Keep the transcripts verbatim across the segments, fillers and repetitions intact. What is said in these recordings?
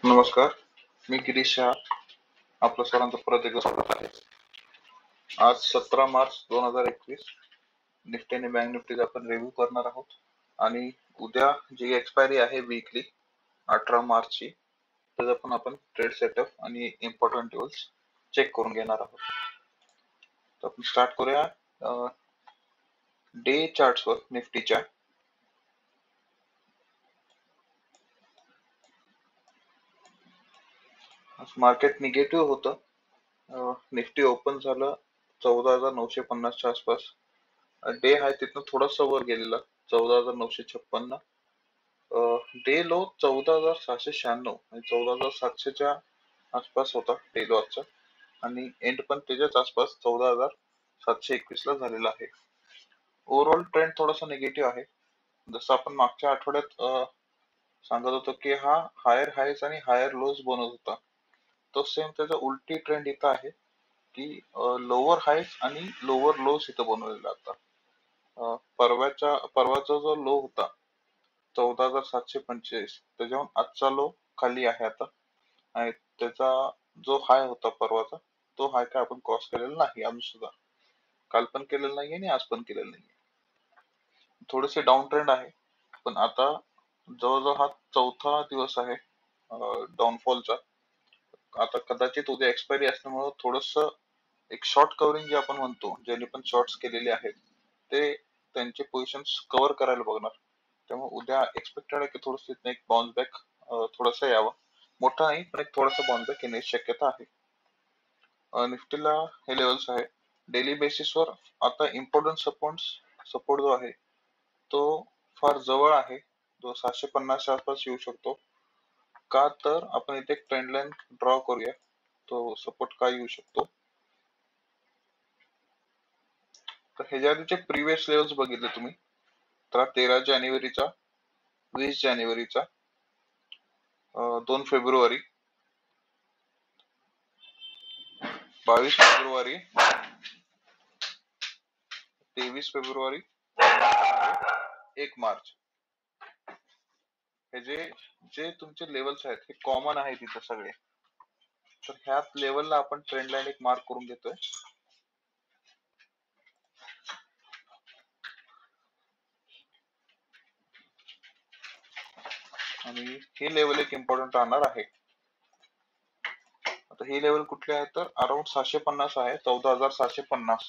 नमस्कार, मी गिरीश शहा. आपलं सर्वांचं परत एकदा स्वागत आहे. आज सतरा मार्च दोन हजार एकवीस. निफ्टी आणि बँक निफ्टीचा आपण रिव्ह्यू करणार आहोत आणि उद्या जी एक्सपायरी आहे वीकली अठरा मार्चची, त्याचा पण आपण ट्रेड सेटअप आणि इम्पॉर्टंट टूल्स चेक करून घेणार आहोत. तर आपण स्टार्ट करूया डे चार्ट्सवर निफ्टीच्या. मार्केट निगेटिव्ह होतं. निफ्टी ओपन झालं चौदा हजार नऊशे पन्नासच्या आसपास. डे हाय तिथनं थोडासा वर गेलेला चौदा हजार नऊशे छप्पन्न. डे लो चौदा हजार सहाशे शहाण्णव आणि चौदा हजार सातशेच्या आसपास होता डे लो आजचा, आणि एंड पण त्याच्याच आसपास चौदा हजार सातशे एकवीस ला झालेला आहे. ओव्हरऑल ट्रेंड थोडासा निगेटिव्ह आहे. जसं आपण मागच्या आठवड्यात सांगत होतो की हा हायर हायस आणि हायर लोज बनवत होता, तो सेम त्याचा उलटी ट्रेंड इथं आहे की लोअर हायस आणि लोअर लोज इथं बनवलेला आता. परवाच्या परवाचा जो लो होता चौदा हजार सातशे पंचेचाळीस, त्याच्याहून आजचा लो खाली आहे आता, आणि त्याचा जो हाय होता परवाचा तो हाय काय आपण क्रॉस केलेला नाही अजून सुद्धा. काल पण केलेलं नाही आणि आज पण केलेलं नाही. थोडेसे डाऊन ट्रेंड आहे, पण आता जवळजवळ हा चौथा दिवस आहे डाऊनफॉलचा. आता कदाचित उद्या एक्सपायरी असल्यामुळे थोडस एक शॉर्ट कव्हरिंग जे आपण म्हणतो, ज्यांनी पण शॉर्ट्स केलेले आहेत ते त्यांचे पोझिशन्स कव्हर करायला बघणार. त्यामुळे उद्या एक्सपेक्टेड आहे की थोडस एक बाउन्स बॅक थोडासा यावा, मोठा नाही पण एक थोडासा बाउन्स बॅक येण्याची शक्यता आहे. निफ्टीला हे लेवल्स आहे डेली बेसिसवर. आता इम्पॉर्टंट सपोर्ट सपोर्ट जो आहे तो फार जवळ आहे, जो सहाशे पन्नासच्या आसपास येऊ शकतो का. तर आपण इथे एक ट्रेंड लाईन ड्रॉ करूया, तो सपोर्ट का येऊ शकतो. तर ह्याच्या आधीचे प्रिव्हियस लेवल्स बघितले तुम्ही तर तेरा जानेवारीचा, वीस जानेवारीचा, दोन फेब्रुवारी, बावीस फेब्रुवारी, तेवीस फेब्रुवारी, एक मार्च. हे जे जे तुमचे लेवल्स आहेत हे कॉमन आहेत तिथे सगळे. तर ह्या लेवलला आपण ट्रेंड लाईन एक मार्क करून घेतोय. आणि हे लेवल एक इम्पॉर्टंट राहणार आहे. आता हे लेवल कुठले आहे तर अराउंड सहाशे पन्नास आहे, चौदा हजार सहाशे पन्नास.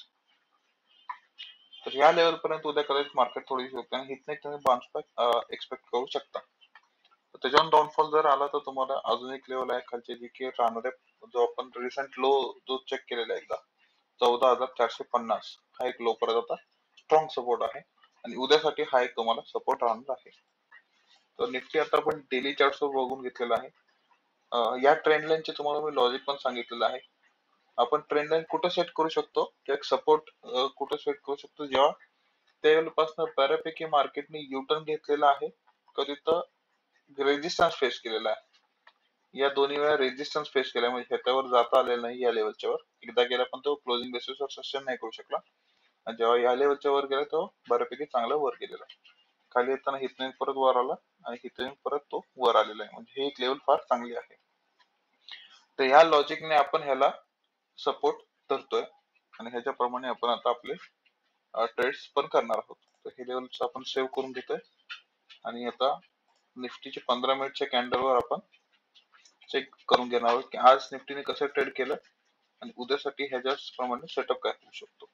तर या लेवल पर्यंत उद्या कदाचित मार्केट थोडी होते आणि इथने तुम्ही बाउन्स बॅक एक्सपेक्ट करू शकता. त्याच्यावर डाऊनफॉल जर आला तर तुम्हाला अजून एक लेवल आहे खालचे जी की राहणार आहे, जो आपण रिसेंट लो जो चेक केलेला आहे एकदा चौदा हजार चारशे पन्नास, हा एक लो परत आता स्ट्रॉंग सपोर्ट आहे आणि उद्यासाठी हा एक तुम्हाला सपोर्ट राहणार आहे. तर निफ्टी आता आपण डेली चार्ट वर बघून घेतलेला आहे. या ट्रेंड लाईनचे तुम्हाला मी लॉजिक पण सांगितलेलं आहे. आपण ट्रेंड लाईन कुठं सेट करू शकतो, एक सपोर्ट कुठं सेट करू शकतो, जेव्हा त्यापासून बऱ्यापैकी मार्केटने युटर्न घेतलेला आहे तर तिथं रेजिस्टन्स फेस केलेला आहे. या दोन्ही वेळा रेजिस्टन्स फेस केला, म्हणजे ह्याच्यावर जाता आलेला नाही या लेवलच्या वर. एकदा गेला पण तो क्लोजिंग बेसिसवर सस्टेन नाही करू शकला, आणि जेव्हा या लेवलच्या वर गेला तो बऱ्यापैकी चांगला वर गेलेला. खाली येताना हिथून परत वर आला आणि हिथून परत तो वर आलेला आहे, म्हणजे हे एक लेवल फार चांगली आहे. तर ह्या लॉजिकने आपण ह्याला सपोर्ट धरतोय आणि ह्याच्याप्रमाणे आपण आता आपले ट्रेड्स पण करणार आहोत. तर हे लेवल्स आपण सेव्ह करून घेतोय आणि आता निफ्टीचे पंधरा मिनिटच्या कॅन्डलवर आपण चेक करून घेणार आहोत की आज निफ्टीने कसं ट्रेड केलं आणि उद्यासाठी ह्याच्याच प्रमाणे सेटअप काय होऊ शकतो.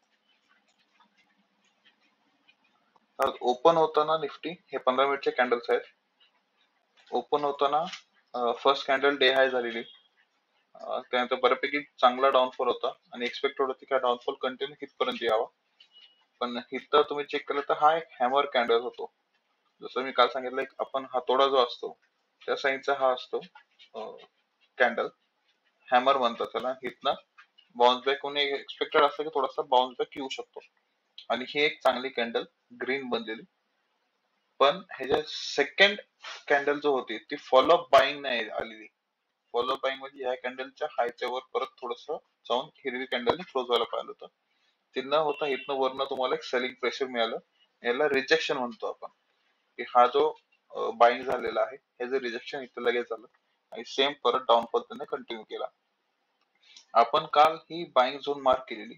ओपन होताना निफ्टी हे पंधरा मिनिटचे कॅन्डल्स आहेत. ओपन होताना फर्स्ट कॅन्डल डे हाय झालेली, त्यानंतर बऱ्यापैकी चांगला डाऊनफॉल होता आणि एक्सपेक्ट होतं की काय डाऊनफॉल कंटिन्यू हितपर्यंत यावा, पण इथं तुम्ही चेक केलं तर हा एक हॅमर कॅन्डल होतो. जसं मी काल सांगितलं आपण हातोडा जो असतो त्या साईजचा हा असतो कॅन्डल, हॅमर म्हणतात त्याला. इथनं बाउन्स बॅक होणे एक्सपेक्टेड असतं की थोडासा बाउन्स बॅक येऊ शकतो, आणि ही एक चांगली कॅन्डल ग्रीन बनलेली. पण ह्याच्या सेकंड कॅन्डल जो होती ती फॉलोअप बाईंग नाही आलेली. फॉलोअप बाईंग म्हणजे ह्या कॅन्डलच्या हायच्या वर परत थोडस जाऊन हिरवी कॅन्डलने क्लोज व्हायला पाहिलं होतं. ते न होता इथनं वरनं तुम्हाला एक सेलिंग प्रेशर मिळालं, याला रिजेक्शन म्हणतो आपण. की हा जो बाईंग झालेला आहे ह्याचं रिजेक्शन इथं लगेच झालं, आणि सेम परत डाऊन पद्धतीने कंटिन्यू केला. आपण काल ही बाईंग झोन मार्क केलेली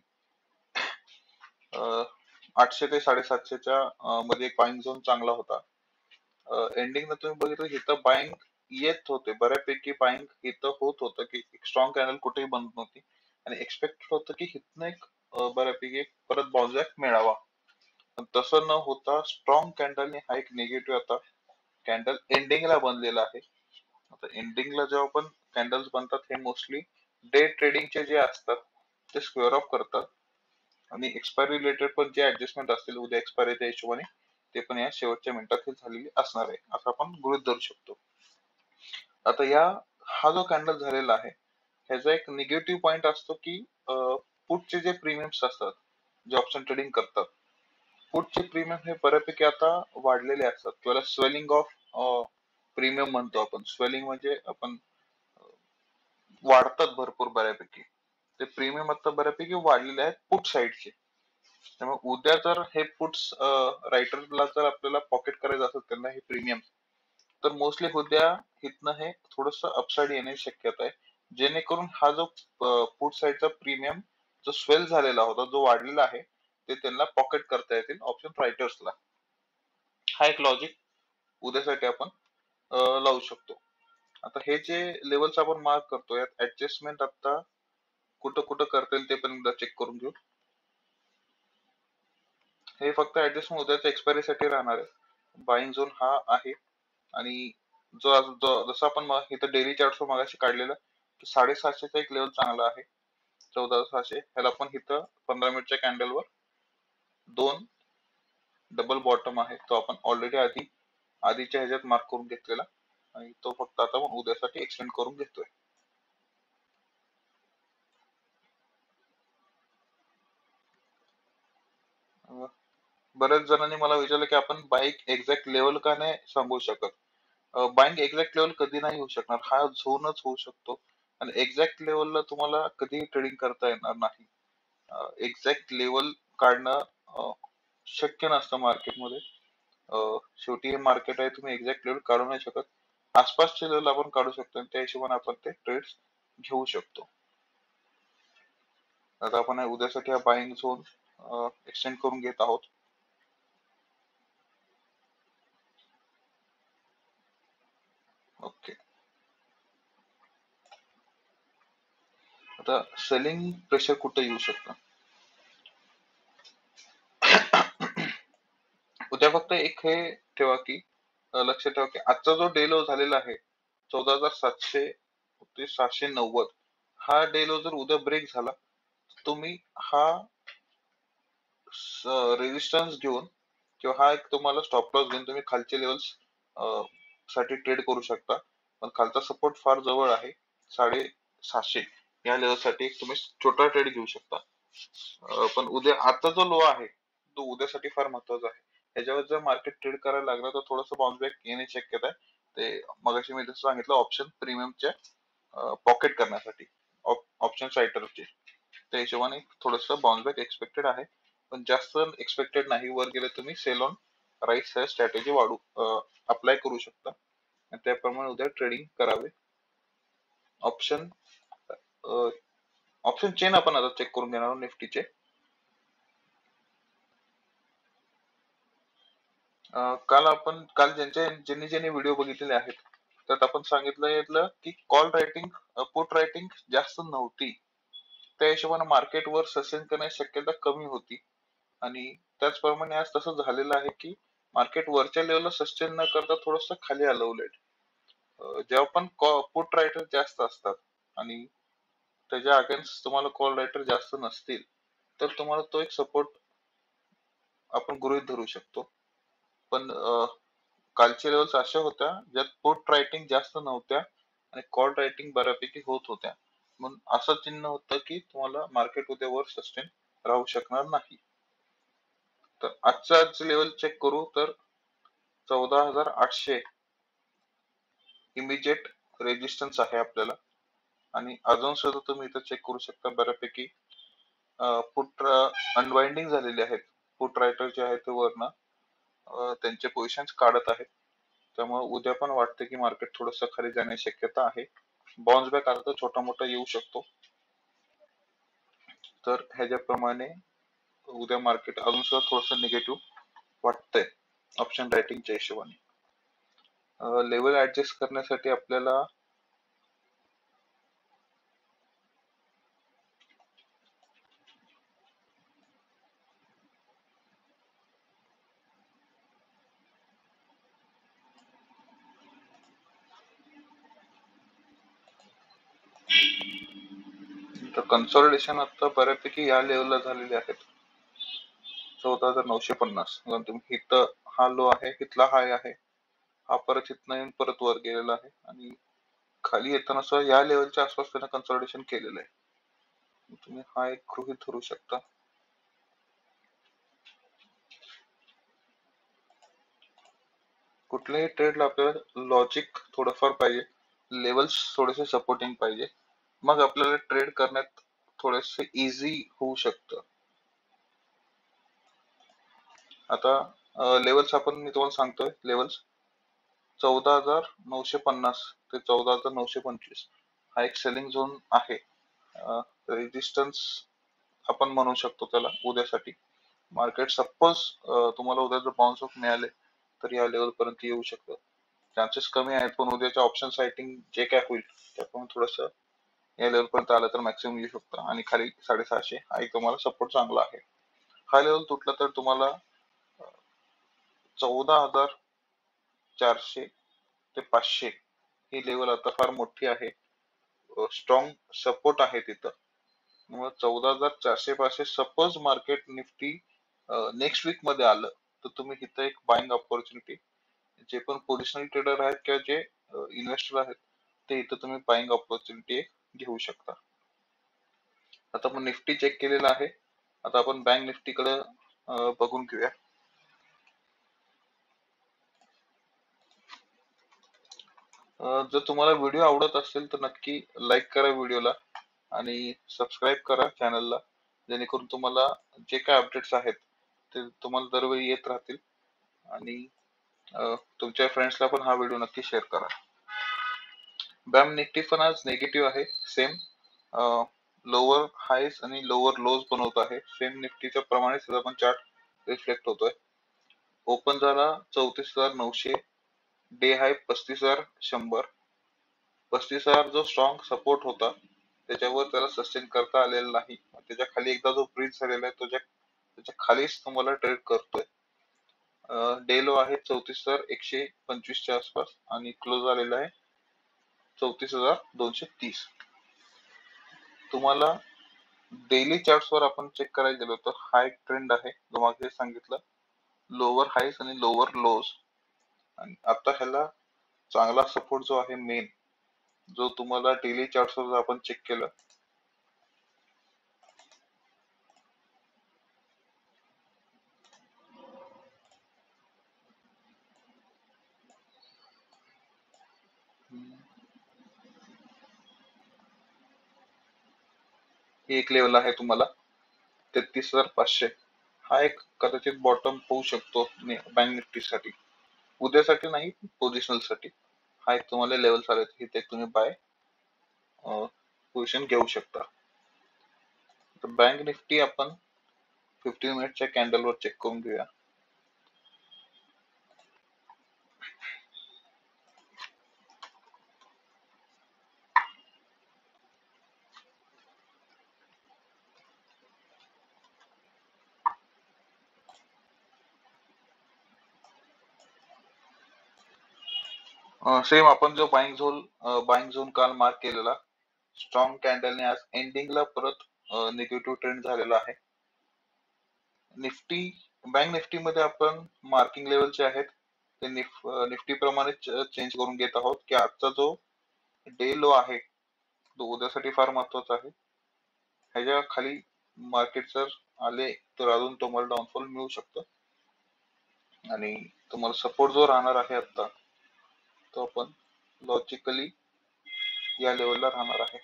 अं, आठशे ते साडेसातशेच्या अं, मध्ये एक बाईंग झोन चांगला होता. एंडिंगला तुम्ही बघितलं इथं बाईंग येत होते, बऱ्यापैकी बाईंग इथं होत होतं की स्ट्रॉंग कॅनल कुठेही बंद नव्हती आणि एक्सपेक्ट होतं की इथनं एक अं, बऱ्यापैकी एक परत बाउन्स बॅक मिळावा. पण तसं न होता स्ट्रॉंग कॅन्डलने हा एक निगेटिव्ह आता कॅन्डल एंडिंगला बनलेला आहे. आता एंडिंगला जेव्हा पण कॅन्डल्स बनतात हे मोस्टली डे ट्रेडिंगचे जे असतात ते स्क्वेअर ऑफ करतात आणि एक्सपायरी रिलेटेड पण जे ऍडजस्टमेंट असतील उद्या एक्सपायरीच्या हिशोबाने ते पण या शेवटच्या मिनिटात झालेली असणार आहे असं आपण गृहीत धरू शकतो. आता या हा जो कॅन्डल झालेला आहे ह्याचा एक निगेटिव्ह पॉइंट असतो की पुटचे जे प्रीमियम्स असतात जे ऑप्शन ट्रेडिंग करतात पुटचे प्रीमियम हे बऱ्यापैकी आता वाढलेले असतात किंवा स्वेलिंग ऑफ प्रीमियम म्हणतो आपण. स्वेलिंग म्हणजे आपण वाढतात भरपूर बऱ्यापैकी. ते प्रीमियम आता बऱ्यापैकी वाढलेले आहेत पुट साईडचे. त्यामुळे उद्या जर हे पुट्स रायटरला जर आपल्याला पॉकेट करायचं असेल त्यांना हे प्रीमियम तर मोस्टली उद्या इथनं हे थोडस अपसाइड येण्याची शक्यता आहे, जेणेकरून हा जो पुट साईडचा प्रीमियम जो स्वेल झालेला होता जो वाढलेला आहे ते त्यांना पॉकेट करता येतील ऑप्शन रायटर्सला. हा एक लॉजिक उद्यासाठी आपण अं, लावू शकतो. आता हे जे लेवल्स आपण मार्क करतो यात ऍडजस्टमेंट आता कुठं कुठं करता येईल ते पण एकदा चेक करून घेऊ. हे फक्त ऍडजस्टमेंट उद्याच्या एक्सपायरी साठी राहणार आहे. बाईंग झोन हा आहे आणि जो जो- जसं आपण म- इथं डेली चार्ट मागाशी काढलेला साडेसातशेचा एक लेवल चांगला आहे, चौदा सहाशे. ह्याला पण इथं पंधरा मिनिटच्या कॅन्डलवर दोन डबल बॉटम आहे तो आपण ऑलरेडी आधी आधीच्या ह्याच्यात मार्क करून घेतलेला आणि तो फक्त आता आपण उद्यासाठी एक्सटेंड करून घेतोय. अं, बऱ्याच जणांनी मला विचारलं की आपण बाईक एक्झॅक्ट लेवल का नाही सांगू शकत. बाईंग एक्झॅक्ट लेवल कधी नाही होऊ शकणार, हा झोनच होऊ शकतो आणि एक्झॅक्ट लेवलला तुम्हाला कधीही ट्रेडिंग करता येणार नाही. एक्झॅक्ट लेवल काढणं अं, शक्य नसतं मार्केटमध्ये. शेवटी हे मार्केट आहे, तुम्ही एक्झॅक्ट लेवल काढू नाही शकत. आसपासचे लेवल आपण काढू शकतो आणि त्या हिशोबाने आपण ते ट्रेड्स घेऊ शकतो. आता आपण हे उद्यासाठी हा बाईंग झोन एक्सटेंड करून घेत आहोत. ओके. आता सेलिंग प्रेशर कुठे येऊ शकतं. उद्या फक्त एक हे ठेवा की अं, लक्ष ठेवा की आजचा जो डे लो झालेला आहे चौदा हजार सातशे ते सहाशे नव्वद हा डे लो जर उद्या ब्रेक झाला तुम्ही हा रेजिस्टन्स घेऊन किंवा हा एक तुम्हाला स्टॉप लॉस घेऊन तुम्ही खालचे लेवल्स साठी ट्रेड करू शकता. पण खालचा सपोर्ट फार जवळ आहे साडे सहाशे या लेवल साठी एक तुम्ही छोटा ट्रेड घेऊ शकता. अं, पण उद्या आता जो लो आहे तो उद्यासाठी फार महत्वाचा आहे. ह्याच्यावर जर मार्केट ट्रेड करायला लागला तर थोडंसं बाउन्स बॅक येण्याची शक्यता आहे. ते मगाशी मी जसं सांगितलं ऑप्शन प्रीमियमच्या पॉकेट करण्यासाठी ऑप्शन रायटरचे त्या हिशोबाने थोडस बाउन्स बॅक एक्सपेक्टेड आहे, पण जास्त एक्सपेक्टेड नाही. वर गेले तुम्ही सेल ऑन राईस स्ट्रॅटेजी वाढू अप्लाय करू शकता आणि त्याप्रमाणे उद्या ट्रेडिंग करावे. ऑप्शन ऑप्शन चेन आपण आता चेक करून घेणार आहोत निफ्टीचे. अं, काल आपण काल ज्यांच्या ज्यांनी ज्यांनी व्हिडिओ बघितलेले आहेत त्यात आपण सांगितलं की कॉल रायटिंग पुट रायटिंग जास्त नव्हती, त्या हिशोबाने मार्केट वर सस्टेन करण्याची शक्यता कमी होती आणि त्याचप्रमाणे आज तसं झालेलं आहे की मार्केट वरच्या लेवलला सस्टेन न करता थोडस खाली आलं उलट. अं, जेव्हा पण पुट रायटर जास्त असतात आणि त्याच्या अगेन्स्ट तुम्हाला कॉल रायटर जास्त नसतील तर तुम्हाला तो एक सपोर्ट आपण गृहीत धरू शकतो. पण अं, कालच्या लेवल्स अशा होत्या ज्यात पुट रायटिंग जास्त नव्हत्या आणि कॉल रायटिंग बऱ्यापैकी होत होत्या, म्हणून असं चिन्ह होतं की तुम्हाला मार्केट उद्या वर सस्टेन राहू शकणार नाही. तर आजचा लेवल चेक करू तर चौदा हजार आठशे इमिजिएट रेजिस्टन्स आहे आपल्याला आणि अजून सुद्धा तुम्ही इथं चेक करू शकता बऱ्यापैकी पुट अनवाइंडिंग झालेले आहेत. पुट रायटर जे आहेत ते वरनं अं, त्यांचे पोझिशन्स काढत आहेत त्यामुळे उद्या पण वाटते की मार्केट थोडस खाली जाण्याची शक्यता आहे. बाउन्स बॅक आता तर छोटा मोठा येऊ शकतो. तर ह्याच्याप्रमाणे उद्या मार्केट अजून सुद्धा थोडस निगेटिव्ह वाटतंय ऑप्शन रायटिंगच्या हिशोबाने. लेवल ऍडजस्ट करण्यासाठी आपल्याला कन्सॉलिडेशन आता बऱ्यापैकी या लेवलला झालेले आहेत, चौदा हजार नऊशे पन्नास. तुम्ही इथं हा लो आहे, इथला हाय आहे, हा परत इथनं येऊन परत वर गेलेला आहे आणि खाली येताना सुद्धा या लेवलच्या आसपास त्यानं कन्सॉलिडेशन केलेलं आहे. तुम्ही हा एक गृहीत धरू शकता. कुठल्याही ट्रेडला आपल्याला लॉजिक थोडंफार पाहिजे, लेवल्स थोडेसे सपोर्टिंग पाहिजे, मग आपल्याला ट्रेड करण्यात थोडेसे इझी होऊ शकतं. आता लेवल्स आपण मी तुम्हाला सांगतोय, लेवल्स चौदा हजार नऊशे पन्नास ते चौदा हजार नऊशे पंचवीस हा एक सेलिंग झोन आहे. रेजिस्टन्स आपण म्हणू शकतो त्याला उद्यासाठी. मार्केट सपोज तुम्हाला उद्या जर बाउन्स बॅक मिळाले तर या लेवल पर्यंत येऊ शकतं. चान्सेस कमी आहेत, पण उद्याच्या ऑप्शन साइटिंग जे काय होईल त्याप्रमाणे थोडस या लेवल पर्यंत आलं तर मॅक्सिमम येऊ शकतं. आणि खाली साडेसहाशे हा एक तुम्हाला सपोर्ट चांगला आहे. हा लेवल तुटला तर तुम्हाला चौदा हजार चारशे ते पाचशे ही लेवल आता फार मोठी आहे, स्ट्रॉंग सपोर्ट आहे तिथं. मग चौदा हजार चारशे पाचशे suppose market Nifty next week मध्ये आलं तर तुम्ही इथं एक बाईंग ऑपॉर्च्युनिटी, जे पण पोझिशनल ट्रेडर आहेत किंवा जे इन्व्हेस्टर आहेत ते इथं तुम्ही बाईंग ऑपॉर्च्युनिटी घेऊ शकता. आता आपण निफ्टी चेक केलेला आहे, आता आपण बँक निफ्टी कडे बघून घेऊया. जर तुम्हाला व्हिडिओ आवडत असेल तर नक्की लाईक करा व्हिडिओला आणि सबस्क्राईब करा चॅनलला, जेणेकरून तुम्हाला जे काय अपडेट्स आहेत ते तुम्हाला दरवेळी येत राहतील. आणि तुमच्या फ्रेंड्सला पण हा व्हिडिओ नक्की शेअर करा. बॅम निफ्टी पण आज निगेटिव्ह आहे, सेम लोअर हायस आणि लोअर लोज बनवत आहे. सेम निफ्टीच्या प्रमाणेच पण चार्ट रिफ्लेक्ट होतोय. ओपन झाला चौतीस हजार नऊशे, डे हाय पस्तीस हजार शंभर. पस्तीस हजार जो स्ट्रॉंग सपोर्ट होता त्याच्यावर त्याला सस्टेन करता आलेला नाही. त्याच्या खाली एकदा जो ब्रीच झालेला आहे तो त्याच्या खालीच तुम्हाला ट्रेड करतोय. डे लो आहे चौतीस हजार एकशे पंचवीसच्या आसपास आणि क्लोज आलेला आहे चौतीस हजार दोनशे तीस. तुम्हाला डेली चार्ट्स वर आपण चेक करायला गेलो तर हा एक ट्रेंड आहे जो मागे सांगितलं, लोअर हाईस आणि लोअर लोज. आणि आता ह्याला चांगला सपोर्ट जो आहे मेन, जो तुम्हाला डेली चार्ट्स वर आपण चेक केलं ही एक लेवल आहे तुम्हाला तेहतीस हजार पाचशे, हा एक कदाचित बॉटम होऊ शकतो बँक निफ्टी साठी. उद्यासाठी नाही, पोझिशनल साठी हा एक तुम्हाला लेवल चालेल, इथे तुम्ही बाय पोझिशन घेऊ शकता. तर बँक निफ्टी आपण फिफ्टीन मिनिटच्या कॅन्डल वर चेक करून घेऊया. सेम आपण जो बाइंग झोन बाइंग झोन काल मार्क केलेला, स्ट्रॉंग कॅन्डलने आज एंडिंगला परत निगेटिव्ह ट्रेंड झालेला आहे. निफ्टी बँक निफ्टी मध्ये आपण मार्किंग लेवलचे आहेत ते निफ, निफ्टी प्रमाणे चेंज करून घेत आहोत की आजचा जो डे लो आहे तो उद्यासाठी फार महत्वाचा आहे. ह्याच्या खाली मार्केट जर आले तर अजून तुम्हाला डाऊनफॉल मिळू शकतं. आणि तुम्हाला सपोर्ट जो राहणार आहे आता तो आपण लॉजिकली या लेवलला राहणार आहे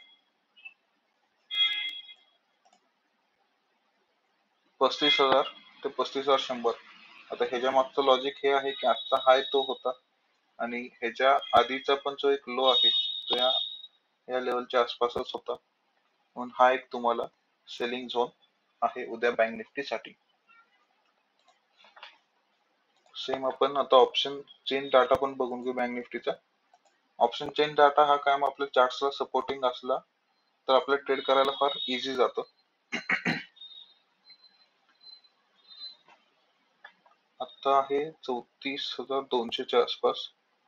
पस्तीस हजार ते पस्तीस हजार शंभर. आता ह्याच्या मागचं लॉजिक हे आहे की आजचा हाय तो होता आणि ह्याच्या आधीचा पण जो एक लो आहे तो या या लेवलच्या आसपासच होता, म्हणून हा एक तुम्हाला सेलिंग झोन आहे उद्या बँक निफ्टी साठी. सेम आपण आता ऑप्शन चेन डाटा पण बघून घेऊ बँक निफ्टीचा. ऑप्शन चेन डाटा हा कायम आपल्या चार्ट्सला सपोर्टिंग असला तर आपल्याला ट्रेड करायला फार इझी जातं. आता आहे चौतीस हजार दोनशेच्या आसपास.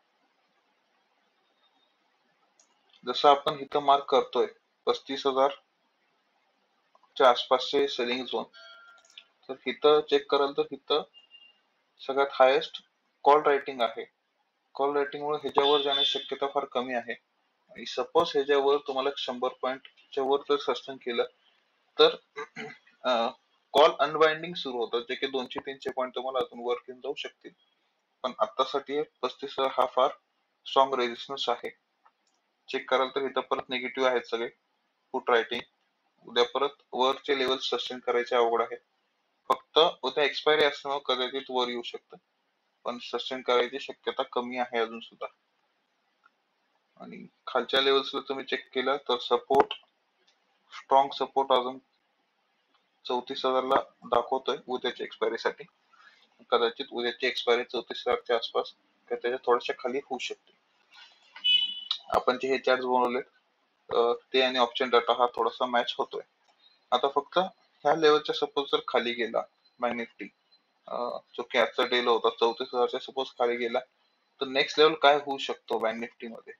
जसं आपण इथं मार्क करतोय पस्तीस हजार च्या आसपासचे सेलिंग झोन, तर इथं चेक कराल तर इथं सगळ्यात हायेस्ट कॉल रायटिंग आहे. कॉल रायटिंग मुळे ह्याच्यावर जाण्याची शक्यता फार कमी आहे. आणि सपोज ह्याच्यावर तुम्हाला शंभर पॉईंटच्या वर जर सस्टेन केलं तर कॉल अनबाइंडिंग सुरू होतं, जे की दोनशे तीनशे पॉईंट तुम्हाला अजून वर घेऊन जाऊ शकतील. पण आतासाठी पस्तीस हजार हा फार स्ट्रॉंग रेजिस्टन्स आहे. चेक कराल तर इथं परत निगेटिव्ह आहेत सगळे पुट रायटिंग. उद्या परत वरचे लेवल सस्टेन करायचे अवघड आहे. फक्त उद्या एक्सपायरी असल्यामुळे कदाचित वर येऊ शकतं, पण सस्टेन करायची शक्यता कमी आहे अजून सुद्धा. आणि खालच्या लेवल्सला तुम्ही चेक केलं तर सपोर्ट स्ट्रॉंग सपोर्ट अजून चौतीस हजारला दाखवतोय उद्याच्या एक्सपायरी साठी. कदाचित उद्याची एक्सपायरी चौतीस हजारच्या आसपास किंवा त्याच्या थोड्याशा खाली होऊ शकते. आपण जे हे चार्ट बनवले ते आणि ऑप्शन डाटा हा थोडासा मॅच होतोय. आता फक्त ह्या लेवलच्या सपोज जर खाली गेला बँक निफ्टी, जो की आजचा डे लो होता चौतीस हजारच्या सपोज खाली गेला तर नेक्स्ट लेवल काय होऊ शकतो बँक निफ्टी मध्ये.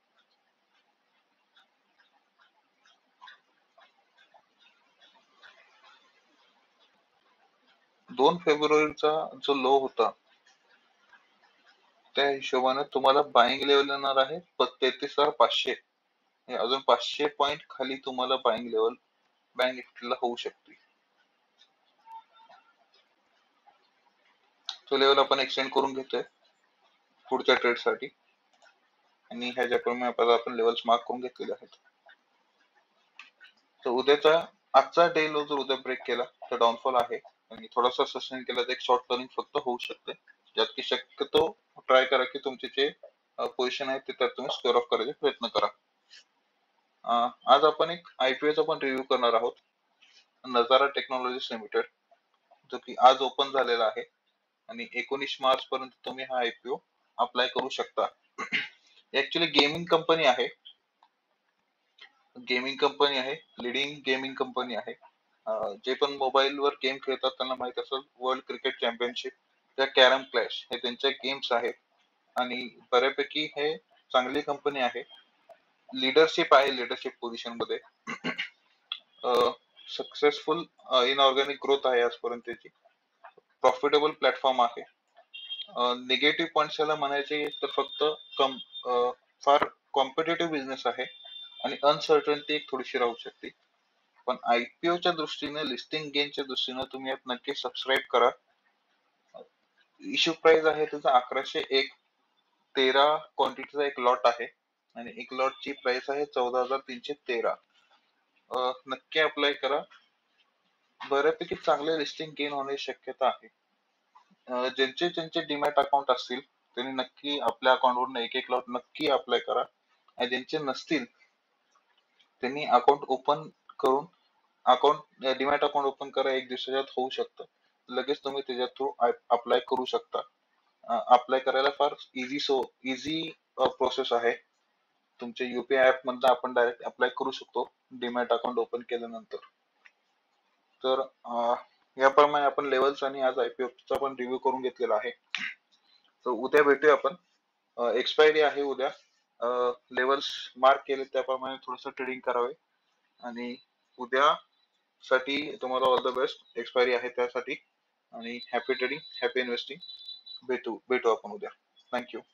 दोन फेब्रुवारीचा जो लो होता त्या हिशोबाने तुम्हाला बाईंग लेवल येणार आहे तेहतीस हजार पाचशे. अजून पाचशे पॉईंट खाली तुम्हाला बाईंग लेवल बँक निफ्टीला होऊ शकते. तो लेवल आपण एक्सटेंड करून घेतोय पुढच्या ट्रेड साठी आणि ह्याच्याप्रमाणे आपण लेवल्स मार्क करून घेतलेले आहेत. तर उद्याचा आजचा डे लो जर उद्या ब्रेक केला तर डाऊनफॉल आहे आणि थोडासा सस्टेन केला तर एक शॉर्ट टर्निंग फक्त होऊ शकते, ज्यात की शक्यतो ट्राय करा की तुमचे जे पोझिशन आहे ते त्यात तुम्ही स्क्वेअर ऑफ करायचा प्रयत्न करा. आज आपण एक आयपीओ पण रिव्ह्यू करणार आहोत, नजारा टेक्नॉलॉजीज लिमिटेड, जो की आज ओपन झालेला आहे आणि एकोणीस मार्च पर्यंत तुम्ही हा आयपीओ अप्लाय करू शकता. ऍक्च्युली गेमिंग कंपनी आहे, गेमिंग कंपनी आहे लिडिंग गेमिंग कंपनी आहे. जे पण मोबाईल वर गेम खेळतात त्यांना माहित असेल वर्ल्ड क्रिकेट चॅम्पियनशिप त्या कॅरम क्लॅश हे त्यांचे गेम्स आहेत आणि बऱ्यापैकी हे चांगली कंपनी आहे. लिडरशिप आहे, लिडरशिप पोझिशन मध्ये. सक्सेसफुल इनऑर्गॅनिक ग्रोथ आहे आजपर्यंत त्याची. प्रॉफिटेबल प्लॅटफॉर्म आहे. निगेटिव्ह पॉइंट्स याला म्हणायचे तर फक्त कम फार कॉम्पिटेटिव्ह बिझनेस आहे आणि अनसर्टनटी एक थोडीशी राहू शकते. पण आयपीओच्या दृष्टीने लिस्टिंग गेनच्या दृष्टीने तुम्ही यात नक्की सबस्क्राईब करा. इश्यू प्राइस आहे त्याचा अकराशे एक, तेरा क्वांटिटीचा एक लॉट आहे आणि एक लॉटची प्राइस आहे चौदा हजार तीनशे तेरा. नक्की अप्लाय करा, बऱ्यापैकी चांगले लिस्टिंग गेन होण्याची शक्यता आहे. ज्यांचे ज्यांचे डीमॅट अकाउंट असतील त्यांनी नक्की आपल्या अकाउंटवरून एक एक लॉट नक्की अप्लाय करा आणि ज्यांचे नसतील त्यांनी अकाउंट ओपन करून अकाउंट डीमॅट अकाउंट ओपन करा. एक दिवसाच्यात होऊ शकतं, लगेच तुम्ही त्याच्या थ्रू अप्लाय करू शकता. अप्लाय करायला फार इझी सो इझी प्रोसेस आहे. तुमच्या युपीआय ऍप मधून आपण डायरेक्ट अप्लाय करू शकतो डीमॅट अकाउंट ओपन केल्यानंतर. तर याप्रमाणे आपण लेवल्स आणि आज आयपीओचा पण रिव्ह्यू करून घेतलेला आहे. तर उद्या भेटूया आपण. एक्सपायरी आहे उद्या, लेवल्स मार्क केले त्याप्रमाणे थोडस ट्रेडिंग करावे आणि उद्या साठी तुम्हाला ऑल द बेस्ट. एक्सपायरी आहे त्यासाठी आणि हॅपी ट्रेडिंग, हॅपी इन्व्हेस्टिंग. भेटू भेटू आपण उद्या. थँक्यू.